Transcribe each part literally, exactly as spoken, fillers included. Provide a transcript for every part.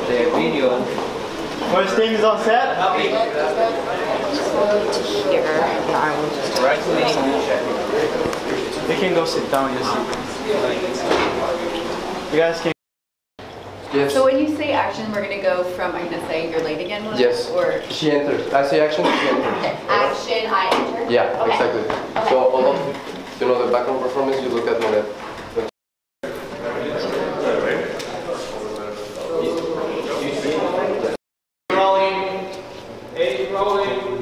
the video. First thing is on set. Let's go to here, and I will just Right click. You can go sit down. Just you guys can. Yes. So when you say action, we're gonna go from, I'm gonna say you're late again, Melissa? Yes. Or She enters. I say action, she enters. okay. Action, I enter? Yeah, Okay. exactly. Okay. So all of, you know, the background performance, you look at Monet. Rolling. Eight rolling.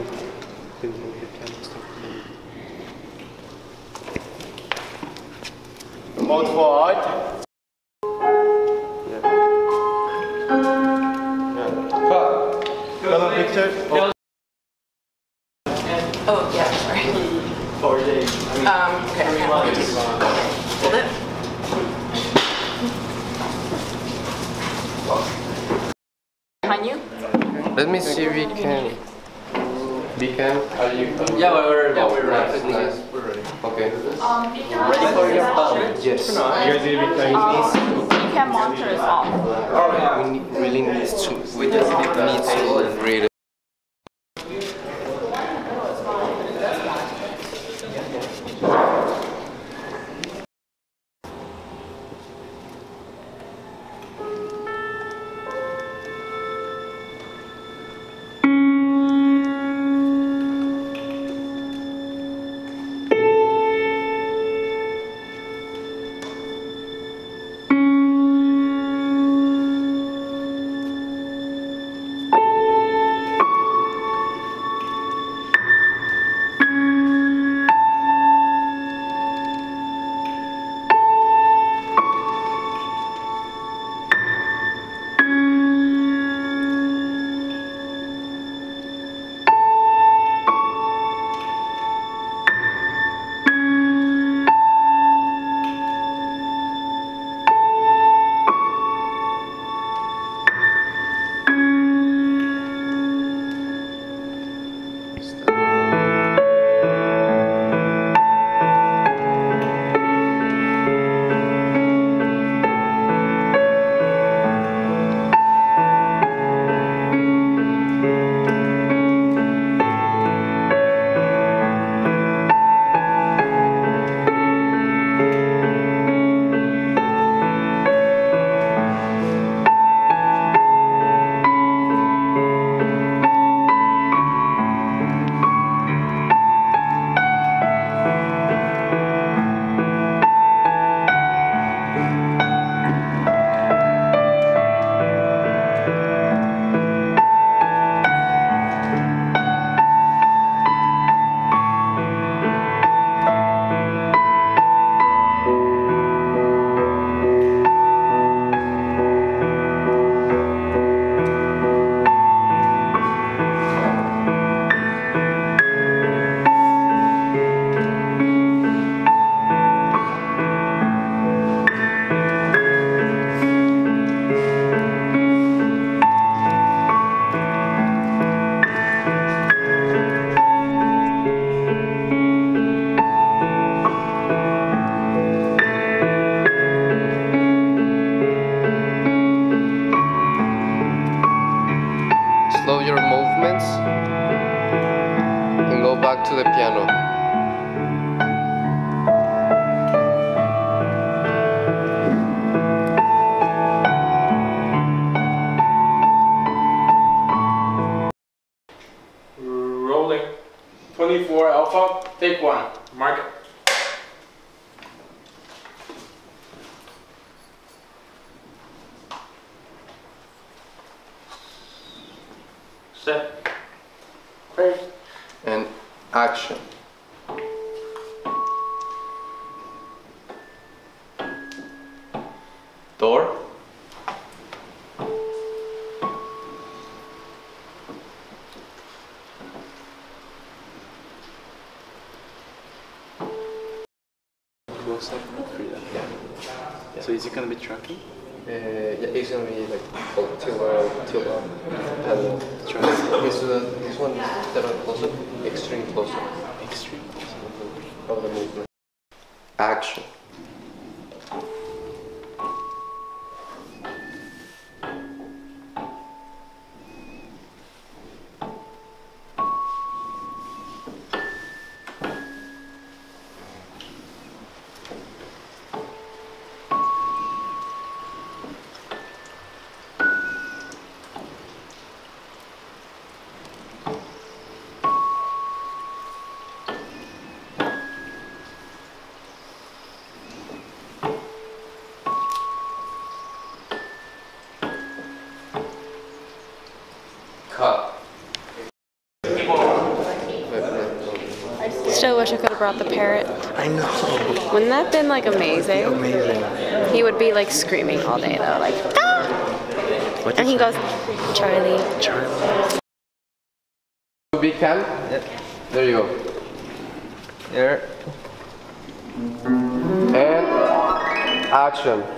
Mode forward. Color picture. Oh. Oh, yeah, sorry. Four days. Um, okay, hold it. Behind you? Let me see if we can. We can. Are you? Yeah, we're Yeah, ready. we're Nice, ready. nice. Okay. Ready for your phone? Yes. You guys need to be playing. You can monitor is off. We need, really need to. We just need to read it. Slow your movements and go back to the piano. Rolling. twenty-four alpha. Take one. Mark it. Set. Great. And action. Door. Close up freedom. Yeah. Yeah. So is it gonna be tracking? Uh, yeah, it's gonna be like oh, till uh, till uh, and Try this uh, this one is instead of close up, extreme close up extreme. of the movement. Action. wish I could have brought the parrot. I know. Wouldn't that have been like amazing? Amazing. He would be like screaming all day though, like ah! What's And he his goes, name? Charlie. Charlie. Big can? Yep. There you go. Here. And action.